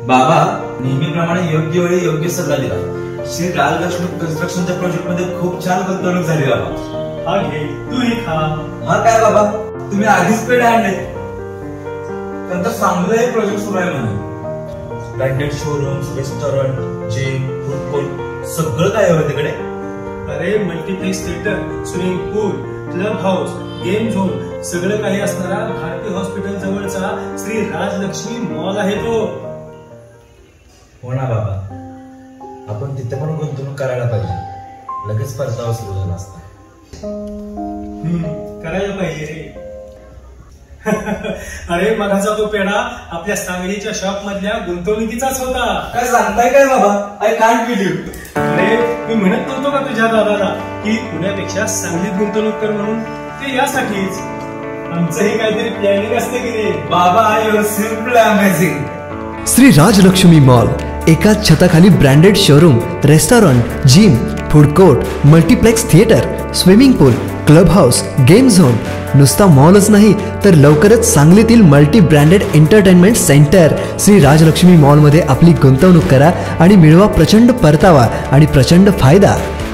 बाबा नेहमीप्रमाणे योग्य वेळी योग्य सल्ला दिला। श्री राजलक्ष्मी कन्स्ट्रक्शनच्या प्रोजेक्ट मध्ये खूप छान गुंतवणूक झाली बाबा। हा घे, तूही खा। मग काय बाबा, तुम्ही आधीच पेढे आणले, नंतर सांगलं हे प्रोजेक्ट सुरू आहे म्हणून। Branded showrooms, restaurant, gym, food court सगळं काय आहे तिकडे? अरे multiplex theatre, swimming pool, club house, game zone सगळं काही असणारा भारती हॉस्पिटल जवळचा श्री राजलक्ष्मी मॉल आहे तो। हो ना बाबा, आपण तिथे पण गुंतवणूक करायला पाहिजे, लगेच परतावा सुरू झाला असता। करायला पाहिजे रे। अरे मगाचा तो पेढा आपल्या सांगलीच्या शॉप मधल्या गुंतवणुकीचाच होता। काय सांगताय काय बाबा? I can't believe. अरे मी म्हणत नव्हतो का तुझ्या दादाला की पुण्यापेक्षा सांगलीत गुंतवणूक कर म्हणून? ते यासाठीच आमचंही काहीतरी प्लॅनिंग असते की रे बाबा। You are simply amazing. Shri Rajalakshmi mall, एकाच छताखाली branded showroom, restaurant, gym, food court, multiplex theatre, swimming pool, club house, game zone. नुसता मॉलच नाही तर लवकरच सांगलीतील multi branded entertainment centre Shri Rajalakshmi मॉलमध्ये आपली गुंतवणूक करा आणि मिळवा प्रचंड परतावा आणि प्रचंड फायदा।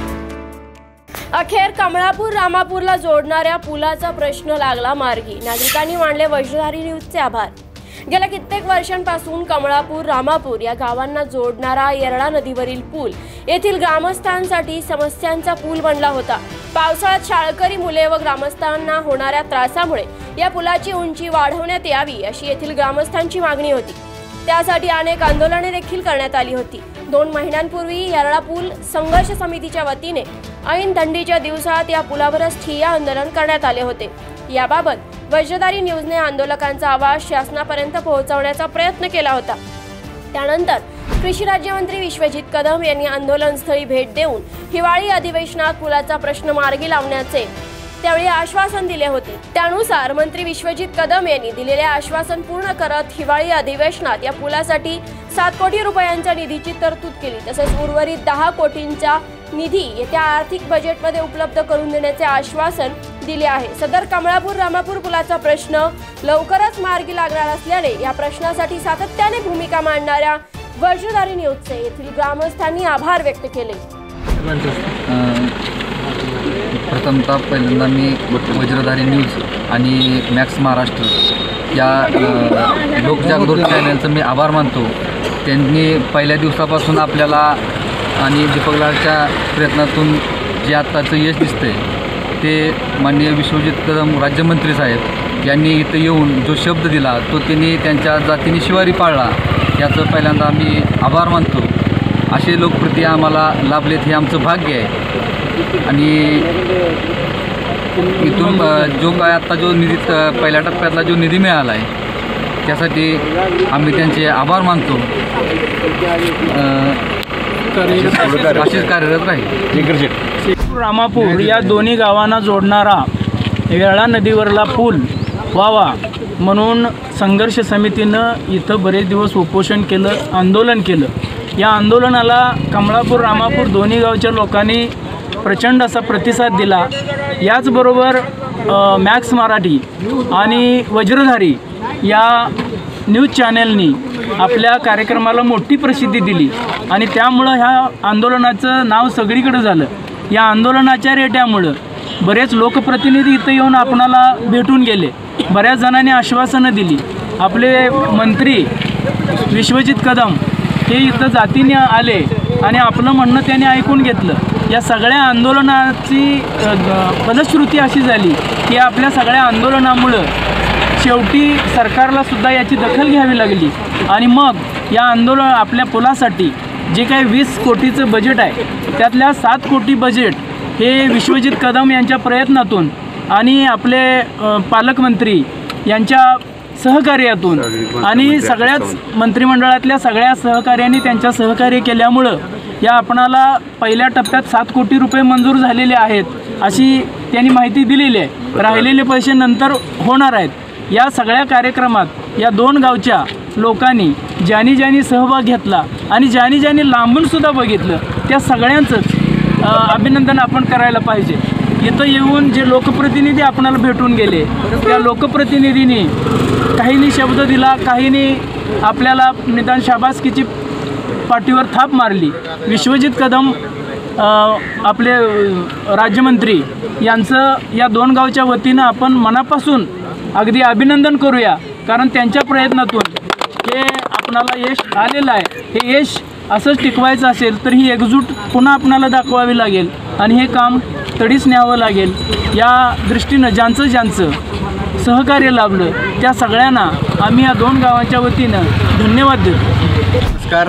अखेर कमळापूर रामापूरला जोडणाऱ्या पुलाचा प्रश्न लागला मार्गी। नागरिकांनी मानले वज्रधारी न्यूजचे आभार। गेल्या कित्येक वर्षांपासून कमळापूर रामापूर या गावांना जोडणारा येरळा नदीवरील पूल येथील ग्रामस्थांसाठी समस्यांचा पूल बनला होता। पावसाळ्यात शाळकरी मुले व ग्रामस्थांना होणाऱ्या त्रासामुळे या पुलाची उंची वाढवण्यात यावी अशी येथील ग्रामस्थांची मागणी होती। त्यासाठी अनेक आंदोलने देखील करण्यात आली होती। 2 महिन्यांपूर्वी येरळा पूल संघर्ष समितीच्या वतीने ऐन थंडीच्या दिवसात या पुलावरच ठिय्या आंदोलन करण्यात आले होते। याबाबत वज्रधारी न्यूजने आंदोलकांचा आवाज शासनापर्यंत पोहोचवण्याचा प्रयत्न केला होता। त्यानंतर कृषी राज्यमंत्री विश्वजित कदम यांनी आंदोलनस्थळी भेट देऊन हिवाळी अधिवेशनात पुलाचा प्रश्न मार्गी लावण्याचे त्यावेळी आश्वासन दिले होते। त्यानुसार मंत्री विश्वजित कदम यांनी दिलेले आश्वासन पूर्ण करत हिवाळी अधिवेशनात या पुलासाठी 7 कोटी रुपयांच्या निधीची तरतूद केली। तसेच उर्वरित 10 कोटींचा निधी येत्या आर्थिक बजेटमध्ये उपलब्ध करून देण्याचे आश्वासन दिले आहे। सदर कमळापूर रामापूर पुलाचा प्रश्न लवकरच मार्गी लागणार असल्याने या प्रश्नासाठी सातत्याने भूमिका मांडणाऱ्या वज्रधारी न्यूजचे येथील ग्रामस्थांनी आभार व्यक्त केले। प्रथमतः पहिल्यांदा मी वज्रधारी न्यूज आणि मॅक्स महाराष्ट्र या लोकजागृती चॅनलचं मी आभार मानतो। त्यांनी पहिल्या दिवसापासून आपल्याला आणि दीपकलालच्या प्रयत्नातून जे आत्ताचं यश दिसतंय ते माननीय विश्वजित कदम राज्यमंत्री साहेब यांनी इथं येऊन जो शब्द दिला तो त्यांनी त्यांच्या जातीने शिवारी पाळला, याचं पहिल्यांदा आम्ही आभार मानतो। असे लोकप्रती आम्हाला लाभलेत हे आमचं भाग्य आहे। आणि इथून जो काय आत्ता जो निधी पहिल्या टप्प्यातला जो निधी मिळाला आहे त्यासाठी आम्ही त्यांचे आभार मानतो। अशीच कार्यरत राहील। रामापूर या दोन्ही गावांना जोडणारा येरळा नदीवरला पूल व्हावा म्हणून संघर्ष समितीनं इथं बरेच दिवस उपोषण केलं, आंदोलन केलं। या आंदोलनाला कमळापूर रामापूर दोन्ही गावच्या लोकांनी प्रचंड असा प्रतिसाद दिला। याचबरोबर मॅक्स मराठी आणि वज्रधारी या न्यूज चॅनलनी आपल्या कार्यक्रमाला मोठी प्रसिद्धी दिली आणि त्यामुळं ह्या आंदोलनाचं नाव सगळीकडे झालं। या आंदोलनाच्या रेट्यामुळं बरेच लोकप्रतिनिधी इथं येऊन आपणाला भेटून गेले, बऱ्याच जणांनी आश्वासनं दिली। आपले मंत्री विश्वजित कदम हे इथं जातीने आले आणि आपलं म्हणणं त्यांनी ऐकून घेतलं। या सगळ्या आंदोलनाची फलश्रुती अशी झाली की आपल्या सगळ्या आंदोलनामुळं शेवटी सरकारला सुद्धा याची दखल घ्यावी लागली आणि मग या आपल्या पुलासाठी जे काही 20 कोटीचं बजेट आहे त्यातल्या 7 कोटी बजेट हे विश्वजित कदम यांच्या प्रयत्नातून आणि आपले पालकमंत्री यांच्या सहकार्यातून आणि सगळ्याच मंत्रिमंडळातल्या सगळ्या सहकार्यांनी त्यांच्या सहकार्य केल्यामुळं या आपणाला पहिल्या टप्प्यात 7 कोटी रुपये मंजूर झालेले आहेत अशी त्यांनी माहिती दिलेली आहे। राहिलेले पैसे नंतर होणार आहेत। या सगळ्या कार्यक्रमात या 2 गावच्या लोकांनी ज्यांनी सहभाग घेतला आणि ज्यांनी लांबूनसुद्धा बघितलं त्या सगळ्यांचंच अभिनंदन आपण करायला पाहिजे। इथं येऊन जे लोकप्रतिनिधी आपणाला भेटून गेले त्या लोकप्रतिनिधींनी काहींनी शब्द दिला, काहींनी आपल्याला निदान शाबासकीची पाठीवर थाप मारली। विश्वजित कदम आपले राज्यमंत्री यांचं या 2 गावच्या वतीनं आपण मनापासून अगदी अभिनंदन करूया, कारण त्यांच्या प्रयत्नातून हे आपणाला यश आलेलं आहे। हे यश असंच टिकवायचं असेल तर ही एकजूट पुन्हा आपणाला दाखवावी लागेल आणि हे काम तडीस न्यावं लागेल। या दृष्टीनं ज्यांचं सहकार्य लाभलं त्या सगळ्यांना आम्ही या 2 गावांच्या वतीनं धन्यवाद देतो। नमस्कार,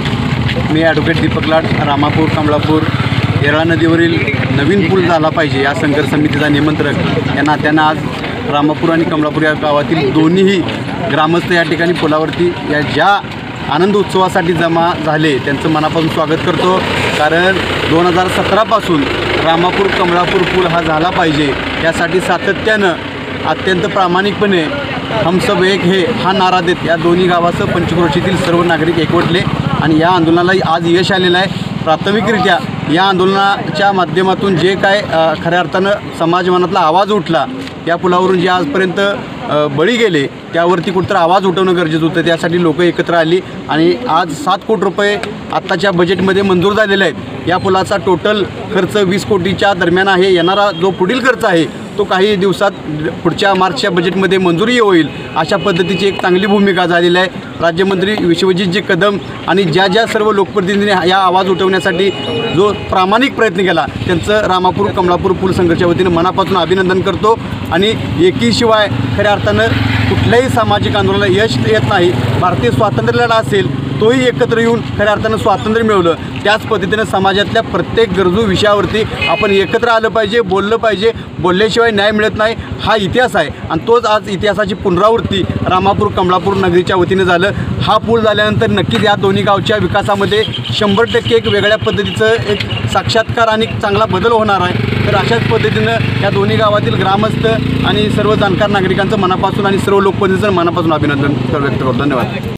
मी ॲडव्होकेट दीपक लाड, रामापूर कमळापूर येरळा नदीवरील नवीन पूल झाला पाहिजे या संघर्ष समितीचा निमंत्रक या नात्यानं आज रामापूर आणि कमळापूर या गावातील दोन्हीही ग्रामस्थ या ठिकाणी पुलावरती या ज्या आनंद उत्सवासाठी जमा झाले त्यांचं मनापासून स्वागत करतो। कारण 2017 पासून रामापूर कमळापूर पूल हा झाला पाहिजे यासाठी सातत्यानं अत्यंत प्रामाणिकपणे हम सब एक हे हा नारा देत या दोन्ही गावासह पंचक्रोशीतील सर्व नागरिक एकवटले आणि या आंदोलनाला आज यश आलेलं आहे। प्राथमिकरित्या या आंदोलनाच्या माध्यमातून जे काय खऱ्या अर्थानं समाज मनातला आवाज उठला, या पुलावरून जे आजपर्यंत बळी गेले त्यावरती कुठंतरी आवाज उठवणं गरजेचं होतं। त्यासाठी लोक एकत्र आली आणि आज 7 कोटी रुपये आत्ताच्या बजेटमध्ये मंजूर झालेले आहेत। या पुलाचा टोटल खर्च 20 कोटीच्या दरम्यान आहे। येणारा जो पुढील खर्च आहे तो काही दिवसात पुढच्या मार्चच्या बजेटमध्ये मंजुरी होईल अशा पद्धतीची एक चांगली भूमिका झालेली आहे। राज्यमंत्री विश्वजितजी कदम आणि ज्या सर्व लोकप्रतिनिधींनी या आवाज उठवण्यासाठी जो प्रामाणिक प्रयत्न केला त्यांचं रामापूर कमळापूर पूल संघर्षाच्या वतीनं मनापासून अभिनंदन करतो। आणि एकीशिवाय खऱ्या अर्थानं कुठल्याही सामाजिक आंदोलनाला यश येत नाही। भारतीय स्वातंत्र्य लढा असेल तोही एकत्र येऊन खऱ्या अर्थानं स्वातंत्र्य मिळवलं। त्याच पद्धतीनं समाजातल्या प्रत्येक गरजू विषयावरती आपण एकत्र आलं पाहिजे, बोललं पाहिजे। बोलल्याशिवाय न्याय मिळत नाही हा इतिहास आहे आणि तोच आज इतिहासाची पुनरावृत्ती रामापूर कमळापूर नगरीच्या वतीनं झालं। हा पूल झाल्यानंतर नक्कीच या दोन्ही गावच्या विकासामध्ये 100% एक वेगळ्या पद्धतीचं एक साक्षात्कार आणि चांगला बदल होणार आहे। तर अशाच पद्धतीनं या दोन्ही गावातील ग्रामस्थ आणि सर्व जाणकार नागरिकांचं मनापासून आणि सर्व लोकप्रतिनिधींचं मनापासून अभिनंदन व्यक्त करतो। धन्यवाद।